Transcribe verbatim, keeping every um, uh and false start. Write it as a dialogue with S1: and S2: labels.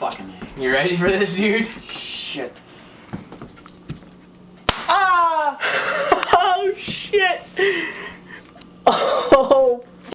S1: Fucking A.
S2: You ready for this, dude?
S1: Shit.